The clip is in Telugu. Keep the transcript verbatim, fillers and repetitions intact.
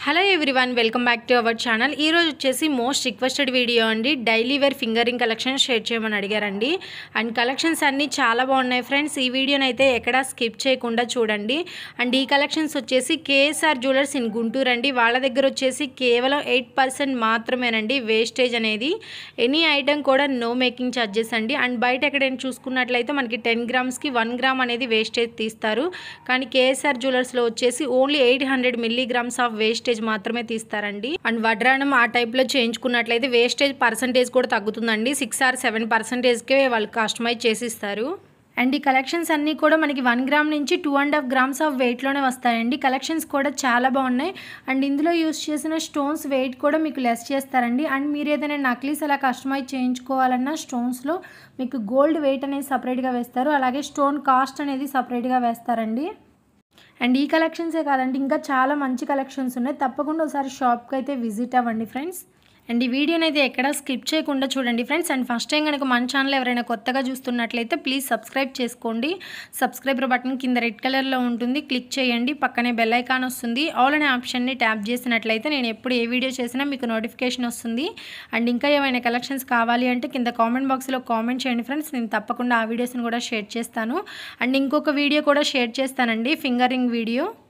Hello everyone welcome back to our channel. ఈరోజు వచ్చేసి మోస్ట్ రిక్వెస్టెడ్ వీడియో అండి. Daily wear finger ring collection share చేయమని అడిగారండి. అండ్ కలెక్షన్స్ అన్నీ చాలా బాగున్నాయి ఫ్రెండ్స్. ఈ వీడియోని అయితే ఎక్కడా స్కిప్ చేయకుండా చూడండి. అండ్ ఈ కలెక్షన్స్ వచ్చేసి కేఎస్ఆర్ జ్యువెలర్స్ ఇన్ గుంటూరు అండి. వాళ్ళ దగ్గర వచ్చేసి కేవలం ఎయిట్ పర్సెంట్ మాత్రమేనండి వేస్టేజ్ అనేది. ఎనీ ఐటమ్ కూడా నో మేకింగ్ ఛార్జెస్ అండి. అండ్ బయట ఎక్కడైనా చూసుకున్నట్లయితే మనకి టెన్ గ్రామ్స్కి వన్ గ్రామ్ అనేది వేస్టేజ్ తీస్తారు. కానీ కేఎస్ఆర్ జ్యువెలర్స్లో వచ్చేసి only eight hundred milligrams of wastage మాత్రమే తీస్తారండి. అండ్ వడ్రానం ఆ టైప్ లో చేయించుకున్నట్లయితే వేస్టేజ్ పర్సంటేజ్ కూడా తగ్గుతుందండి. సిక్స్ ఆర్ సెవెన్ పర్సెంటేజ్ కే వాళ్ళు కస్టమైజ్ చేసిస్తారు. అండ్ ఈ కలెక్షన్స్ అన్నీ కూడా మనకి వన్ గ్రామ్ నుంచి two and half grams of వెయిట్లోనే వస్తాయండి. కలెక్షన్స్ కూడా చాలా బాగున్నాయి. అండ్ ఇందులో యూస్ చేసిన స్టోన్స్ వెయిట్ కూడా మీకు లెస్ చేస్తారండి. అండ్ మీరు ఏదైనా నక్లీస్ అలా కస్టమైజ్ చేయించుకోవాలన్నా స్టోన్స్లో మీకు గోల్డ్ వెయిట్ అనేది సపరేట్గా వేస్తారు. అలాగే స్టోన్ కాస్ట్ అనేది సపరేట్గా వేస్తారండి. అండ్ ఈ కలెక్షన్సే కాదండి, ఇంకా చాలా మంచి కలెక్షన్స్ ఉన్నాయి. తప్పకుండా ఒకసారి షాప్కి అయితే విజిట్ అవ్వండి ఫ్రెండ్స్. అండ్ ఈ వీడియోని అయితే ఎక్కడా స్కిప్ చేయకుండా చూడండి ఫ్రెండ్స్. అండ్ ఫస్ట్ టైం కనుక మన ఛానల్ ఎవరైనా కొత్తగా చూస్తున్నట్లయితే ప్లీజ్ సబ్స్క్రైబ్ చేసుకోండి. సబ్స్క్రైబర్ బటన్ కింద రెడ్ కలర్లో ఉంటుంది, క్లిక్ చేయండి. పక్కనే బెల్ ఐకాన్ వస్తుంది. ఆల్ అనే ఆప్షన్ని ట్యాప్ చేసినట్లయితే నేను ఎప్పుడు ఏ వీడియో చేసినా మీకు నోటిఫికేషన్ వస్తుంది. అండ్ ఇంకా ఏమైనా కలెక్షన్స్ కావాలి అంటే కింద కామెంట్ బాక్స్లో కామెంట్ చేయండి ఫ్రెండ్స్. నేను తప్పకుండా ఆ వీడియోస్ని కూడా షేర్ చేస్తాను. అండ్ ఇంకొక వీడియో కూడా షేర్ చేస్తానండి, ఫింగరింగ్ వీడియో.